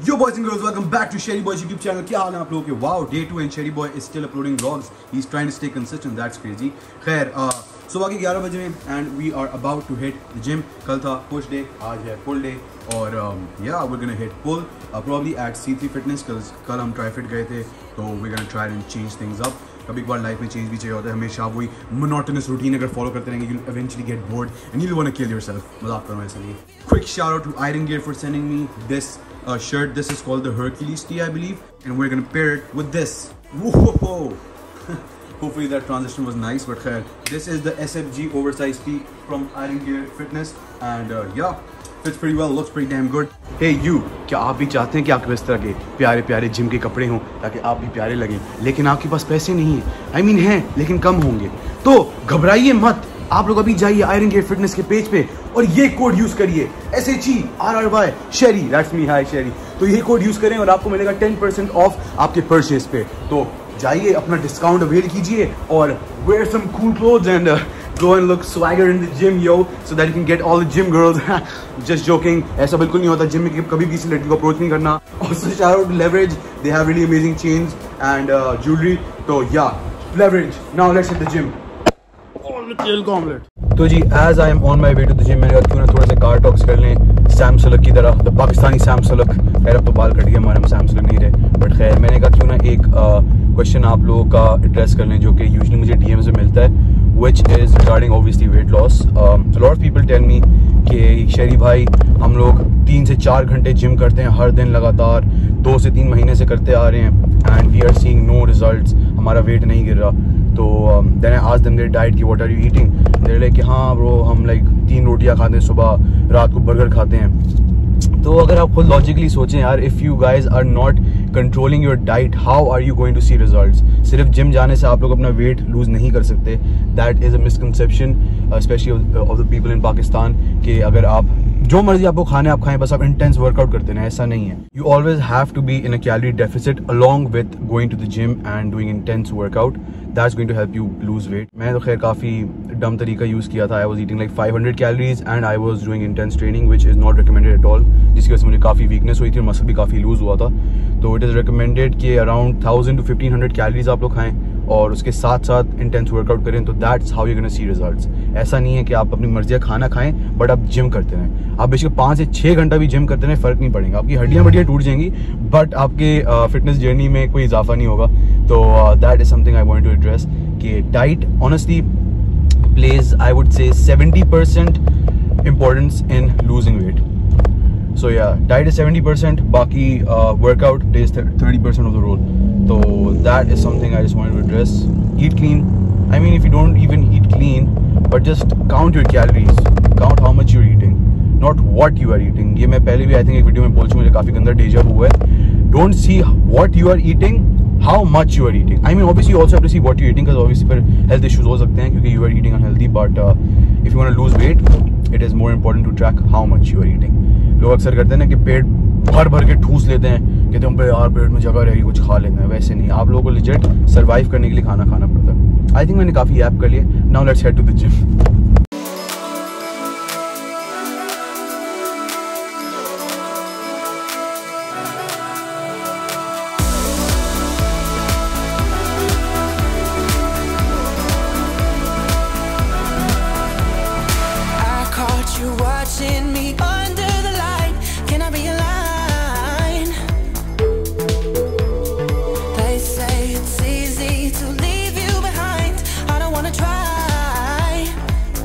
Yo boys and girls, welcome back to Sherry Boys YouTube channel. क्या हाल है आप लोगों के? Wow, day 2 and Sherry Boy is still uploading vlogs. He's trying to stay consistent. That's crazy. खैर सुबह के 11 बजे में and we are about to hit the gym. कल था push day, आज है pull day और yeah, we're gonna hit pull probably at C3 Fitness. कल हम try fit गए थे तो we're gonna try and change things up. कभी एक बार लाइफ में चेंज भी चाहिए होता है. हमेशा वही मोनोटोनस रूटीन अगर फॉलो करते रहेंगे you'll eventually get bored and you'll want to kill yourself. मजाक कर रहा हूँ ऐसा नहीं. Quick shout out to Iron Gear for sending me this shirt. This is called the Hercules tee, I believe, and we're gonna pair it with this. Whoa! Hopefully that transition was nice, but khair, this is the SFG oversized tee from Iron Gear Fitness, and yeah, fits pretty well, looks pretty damn good. Hey you, क्या आप भी चाहते हैं कि आपके इस तरह के प्यारे प्यारे जिम के कपड़े हों ताकि आप भी प्यारे लगें, लेकिन आपके पास पैसे नहीं हैं? I mean हैं, लेकिन कम होंगे. तो घबराइए मत, आप लोग अभी जाइए आयरन गेयर फिटनेस के पेज पे और ये कोड यूज करिए SHERRY Sherry. That's me. Hi Sherry. तो ये कोड यूज करें और आपको मिलेगा 10% ऑफ आपके परचेज पे. तो जाइए अपना डिस्काउंट अवेल कीजिए और wear some cool clothes and go and look swagger in the gym yo, so that you can get all the gym girls. Just joking. ऐसा बिल्कुल नहीं होता. जिम में कभी किसी लड़की को अप्रोच नहीं करना. Also shout out to Leverage. They have really amazing chains and jewelry. तो yeah, Leverage. Now let's hit the gym. तो जी as I am on my way to the gym मैंने कहा क्यों ना थोड़ा सा कार टॉक्स कर लें सैम सलक की तरह. The Pakistani Sam Sulek. खैर अब तो बाल कट गया हमारे, हम सैम सलक नहीं रहे, बट खैर मैंने कहा क्यों ना एक क्वेश्चन आप लोगों का एड्रेस कर लें जो कि यूजुअली मुझे डीएम से मिलता है, which is regarding obviously weight loss. A lot of people tell me कि शेरी भाई हम लोग 3 से 4 घंटे जिम करते हैं हर दिन लगातार, 2 से 3 महीने से करते आ रहे हैं and we are seeing no results, हमारा वेट नहीं गिर रहा. तो then I asked them their diet कि what are you eating? They're like कि हाँ ब्रो हम like 3 रोटियाँ खाते हैं सुबह, रात को बर्गर खाते हैं. तो अगर आप खुद लॉजिकली सोचें यार, if you guys are not controlling your diet, how are you going to see results? सिर्फ जिम जाने से आप लोग अपना वेट लूज नहीं कर सकते. That is a misconception specially of the people in Pakistan कि अगर आप जो मर्जी आपको खाने आप खाएं, बस आप इंटेंस वर्कआउट करते हैं. ऐसा नहीं है. You always have to be in a calorie deficit along with going to the gym and doing intense workout. That's going to help you lose weight. मैं तो खैर काफ़ी डम तरीका यूज़ किया था. I was eating like 500 calories and I was doing intense training which is not recommended at all, जिसकी वजह से मुझे काफ़ी वीकनेस हुई थी और मसल भी काफ़ी लूज हुआ था. तो इट इज़ रिकमेंडेड कि अराउंड 1000 to 1500 कैलोरीज आप लोग खाएं और उसके साथ साथ इंटेंस वर्कआउट करें. तो that's how you gonna see results. ऐसा नहीं है कि आप अपनी मर्जी का खाना खाएं बट आप जिम करते रहें. आप बेशक 5 से 6 घंटा भी जिम करते रहें, फ़र्क नहीं पड़ेगा. आपकी हड्डियाँ बढ़िया टूट जाएंगी बट आपके फिटनेस जर्नी में कोई इजाफा नहीं होगा. तो that is something I want to address कि diet honestly plays I would say 70% importance in losing weight. So yeah, diet is 70%, बाकी workout plays 30% of the role. So that is something I just wanted to address. Eat clean. I mean, if you don't even eat clean, but just count your calories, count how much you're eating, not what you are eating. ये मैं पहले भी I think एक video में बोल चुका, मुझे काफ़ी गंदा डेजा हुआ है. Don't see what you are eating, how much you are eating. I mean, obviously you also have to see what you're eating, because obviously फिर health issues हो सकते हैं क्योंकि you are eating unhealthy. But if you want to lose weight, it is more important to track how much you are eating. लोग अक्सर करते हैं ना कि पेट भर भर के ठूस लेते हैं, कहते हैं यार पेट में जगह रहेगी कुछ खा लेते हैं. वैसे नहीं, आप लोगों को लिजिट सर्वाइव करने के लिए खाना खाना पड़ता है. आई थिंक मैंने काफ़ी ऐप कर लिए. Now let's head to the gym. Watching me under the light, can I be a line? They say it's easy to leave you behind. I don't wanna try.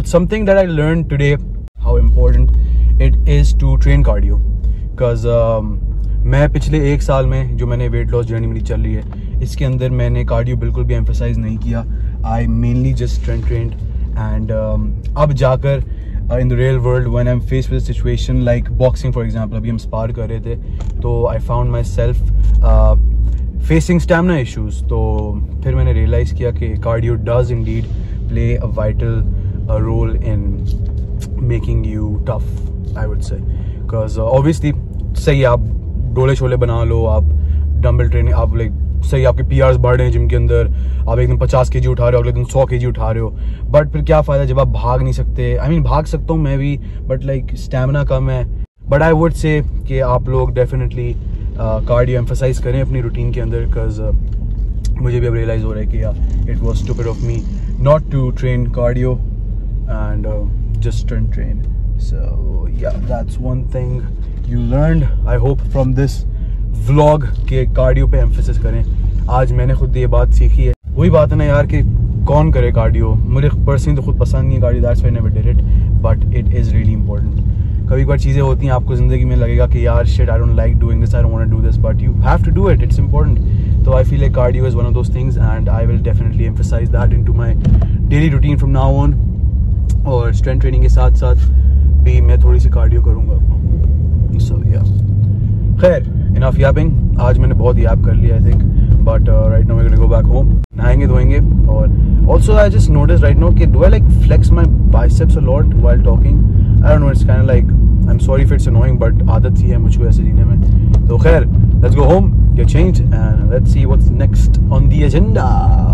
something that I learned today, how important it is to train cardio. Because मैं पिछले 1 साल में जो मैंने weight loss journey मेरी चल रही है, इसके अंदर मैंने कार्डियो बिल्कुल भी एम्फसाइज नहीं किया. I mainly just strength trained. And अब जाकर in the real world when I am face with situation like boxing for example, अभी हम स्पार कर रहे थे, तो I found myself facing stamina issues. तो फिर मैंने रियलाइज़ किया कि cardio does indeed play a vital role in making you tough, I would say. Because obviously सही आप डोले शोले बना लो, आप डंबल ट्रेनिंग, आप लाइक सही आपके पीआरस बढ़ रहे हैं जिम के अंदर, आप एक दिन 50 kg उठा रहे हो, अगले दिन 100 kg उठा रहे हो, बट फिर क्या फ़ायदा जब आप भाग नहीं सकते. आई मीन भाग सकता हूँ मैं भी, बट लाइक स्टैमिना कम है. बट आई वुड से कि आप लोग डेफिनेटली कार्डियो एम्फसाइज करें अपनी रूटीन के अंदर. बिकॉज मुझे भी अब रियलाइज़ हो रहा है कि यार it was stupid of me not to train cardio and just strength train. So yeah that's one thing you learned, I hope, from this vlog के कार्डियो पे एम्फेसिस करें. आज मैंने खुद ये बात सीखी है. वही बात है ना यार कि कौन करे कार्डियो. मुझे पर्सनली तो खुद पसंद नहीं है cardio, that's why I never did it, but it is really important. कभी कभार चीज़ें होती हैं आपको ज़िंदगी में लगेगा कि यार shit I don't like doing this, I don't want to do this, but you have to do it, it's important. तो I feel like cardio is one of those things and I will definitely emphasize that into my daily routine from now on. और strength training के साथ साथ भी मैं थोड़ी सी cardio करूँगा. So yeah, खैर enough yapping. आज मैंने बहुत याप कर लिया I think, but right now we're gonna go back home. नहाएंगे धोएंगे. और also I just noticed right now कि do I like flex my biceps a lot while talking? I don't know, it's kind of like, I'm sorry if it's annoying, but आदत सी है मुझको ऐसे जीने में. तो खैर let's go home, get changed and let's see what's next on the agenda.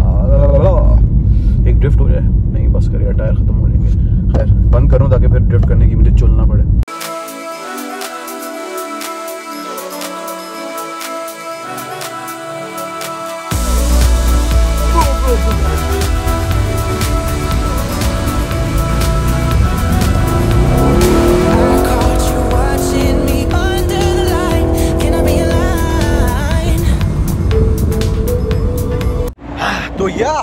एक drift हो जाए. नहीं बस कर यार, टायर खत्म हो जाएंगे. खैर बंद करूँ ताकि फिर ड्रिफ्ट करने की मुझे चलना पड़े. तो yeah,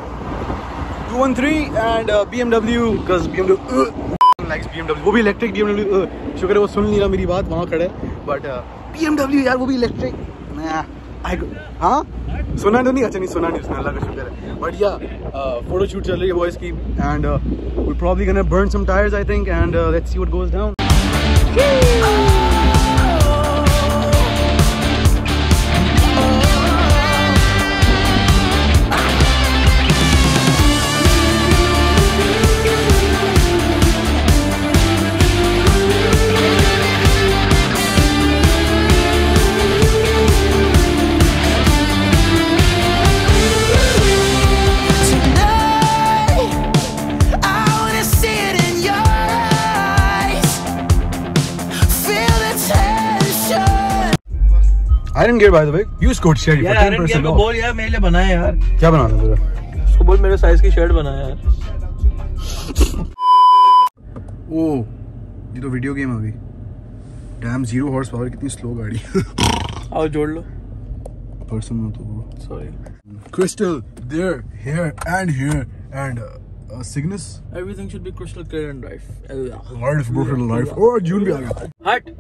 213 and BMW, because BMW likes BMW. वो भी इलेक्ट्रिक BMW. शुक्र है वो सुन नहीं रहा मेरी बात, वहाँ खड़ा है. बट BMW यार वो भी इलेक्ट्रिक. हाँ सुना तो नहीं. अच्छा नहीं सुना नहीं उसने, अल्लाह का शुक्र है. बट या फोटो शूट चल रही है बॉयज की and we're probably gonna burn some tires I think and let's see what goes down. Iron gear by the way. You scored Sherry for 10% off. बोल यार मेरे लिए बनाया यार. क्या बनाना है तेरा? उसको बोल मेरे साइज की शर्ट बनाया यार. ओह ये तो वीडियो गेम अभी. डैम 0 हॉर्स पावर, कितनी स्लो गाड़ी. आओ जोड़ लो. पर्सन में तो sorry. Crystal there, here and here and Cygnus. Everything should be crystal clear and life. Life, brutal life. Oh जून भी आ गया. हट.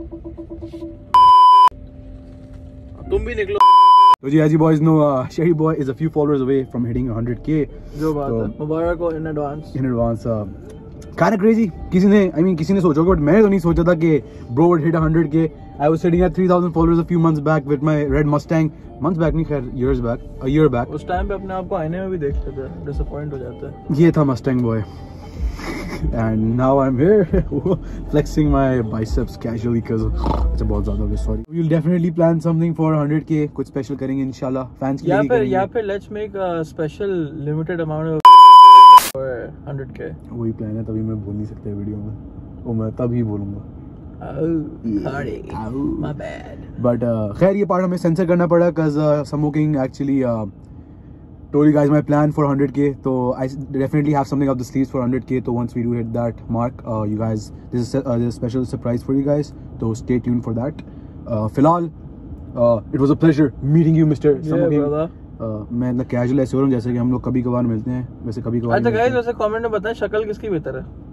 तुम भी निकलो. तो जी as you boys know, Sherry boy is a few followers away from hitting 100k. जो बात है. मुबारक हो in advance. In advance. Kind of crazy. किसी ने सोचा होगा, but मैंने तो नहीं सोचा था कि bro would hit 100k. I was sitting at 3,000 followers a few months back with my red Mustang. Months back नहीं खैर, years back, a year back. उस टाइम पे अपने आप को आईने में भी देखते थे, disappoint हो जाते हैं. ये था Mustang boy. And now I'm here flexing my biceps casually because it's बहुत ज़्यादा हो गया. Sorry. We'll definitely plan something for 100k. कुछ special करेंगे इंशाल्लाह. Fans के लिए करेंगे. या फिर let's make a special limited amount of for 100k. वही प्लान है, तभी मैं बोल नहीं सकता वीडियो में. वो मैं तभी बोलूँगा. Sorry, my bad. But खैर ये पार्ट हमें सेंसर करना पड़ा because smoking actually told you guys my plan for 100k. So I definitely have something up the sleeves for 100k. So once we do hit that mark, you guys, this is a special surprise for you guys. So stay tuned for that. फिलहाल it was a pleasure meeting you, Mr. Smoking. मैं इतना casual ऐसे हो रहा हूँ जैसे कि हम लोग कभी कभार मिलते हैं. वैसे कभी कभार. अच्छा गाइस, वैसे कमेंट में बताएं शक्ल किसकी बेहतर है.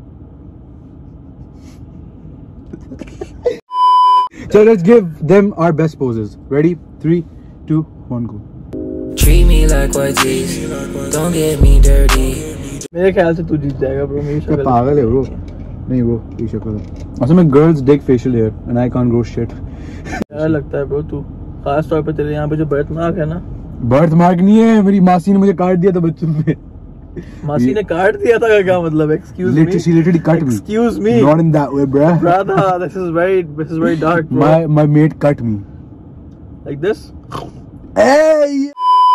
So let's give them our best poses. Ready? 3, 2, 1, go. Treat me like white teeth, don't get me dirty. मेरे ख्याल से तू जीत जाएगा ब्रो। मेरी शक्ल पागल है ब्रो। नहीं ब्रो, ये शक्ल है। असल में girls dig facial hair and I can't grow shit. क्या लगता है ब्रो तू? खास तौर पे तेरे यहाँ पे जो बर्थ मार्क है ना, बर्थ मार्क नहीं है, मेरी मासी ने मुझे काट दिया था बचपन में। मासी ने काट दिया था का क्या मतलब? Excuse me. She literally cut me. Excuse me. Not in that way, bruh. Brother, this is very dark, bro. My mate cut me. Like this? Hey!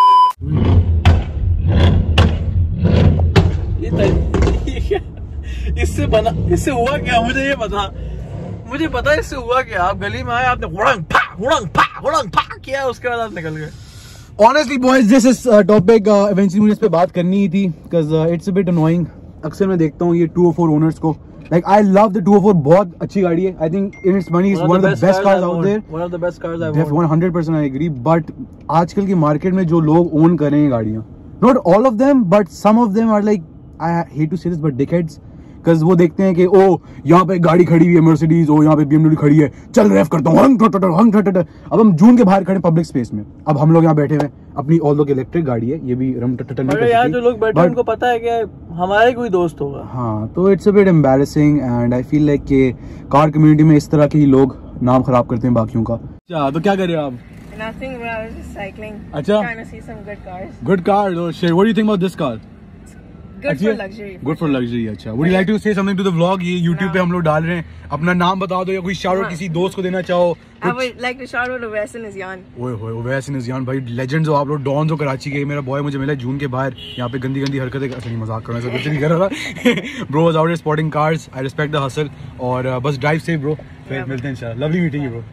इससे हुआ क्या? मुझे ये पता है इससे हुआ क्या। आप गली में आए, आपने हुड़ंग फा किया, उसके बाद आप निकल गए। Honestly boys, this is topic eventually मुझे इस पे बात करनी ही थी because it's a bit annoying. अक्सर मैं देखता हूँ ये 204 owners को, like I love the 204, बहुत अच्छी गाड़ी है। I think in its money is one of the best cars out there. One of the best cars I've owned. 100% I agree. But आजकल की मार्केट में जो लोग ओन कर रहे हैं गाड़ियाँ, not all of them but some of them are like, I hate to say this but dickheads. Because वो देखते हैं कि ओ यहाँ पे गाड़ी खड़ी हुई है मर्सिडीज, ओ यहाँ पे BMW खड़ी है, चल रेफ करता हूँ, हंग। अब हम जून के बाहर खड़े पब्लिक स्पेस में, अब हम लोग यहाँ बैठे हुए अपनी ऑल्दो की इलेक्ट्रिक गाड़ी है, ये भी रम नहीं। यहाँ जो लोग बैठे हैं उनको पता है कि हमारे कोई दोस्त होगा। हाँ, तो it's a bit embarrassing and I feel like कि कार कम्युनिटी में इस तरह के ही लोग नाम खराब करते हैं बाकियों का। अच्छा, तो क्या कर रहे हो आप? Nothing, but I was just cycling. अच्छा, Trying to see some good cars. Good car. Oh shit, what do you think about this car? Good for luxury. Good for luxury. अच्छा, would you like to say something to the vlog? ये YouTube पे हम लोग डाल रहे हैं, अपना नाम बता दो या कोई शाउट आउट किसी दोस्त को देना चाहो। I would like to shout out to Wes and Izyan. ओए वैस निज़ियान भाई, लेजेंड्स हो आप लोग, डॉन्स हो कराची के। मेरा बॉय मुझे मिला जून के बाहर, यहाँ पे गंदी हरकतें, असली मजाक करना, सब कुछ नहीं कर रहा था। Bro was out here spotting cars, I respect the hustle, और बस ड्राइव सेफ ब्रो, फिर मिलते हैं इंशाल्लाह। Lovely meeting you bro.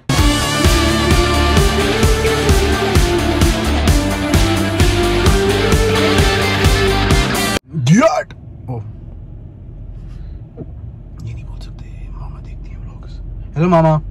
ये नहीं बोल सकते, मामा देखती है व्लॉग्स। हेलो मामा।